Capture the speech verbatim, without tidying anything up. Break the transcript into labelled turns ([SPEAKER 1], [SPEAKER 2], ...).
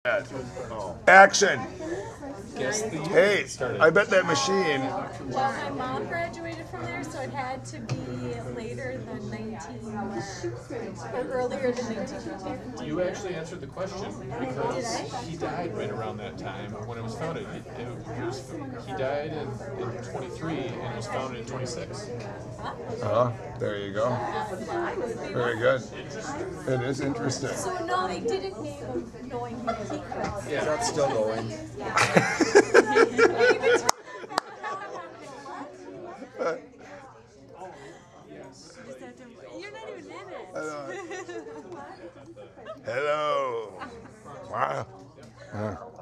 [SPEAKER 1] Action!
[SPEAKER 2] Guess the year
[SPEAKER 1] Hey,
[SPEAKER 2] it started.
[SPEAKER 1] I bet that machine.
[SPEAKER 3] Well, my mom graduated from there, so it had to be later than nineteen, or earlier than nineteen fifty.
[SPEAKER 2] You actually answered the question because he died right around that time when it was founded. It, it, it was, he died in, in twenty-three and it was founded in twenty-six.
[SPEAKER 1] Oh, there you go. Very good. It is interesting.
[SPEAKER 3] So no, they didn't name him knowing he was Chris.
[SPEAKER 2] Yeah.
[SPEAKER 4] That's still going.
[SPEAKER 3] You're not even in it.
[SPEAKER 1] Hello. Wow. Uh.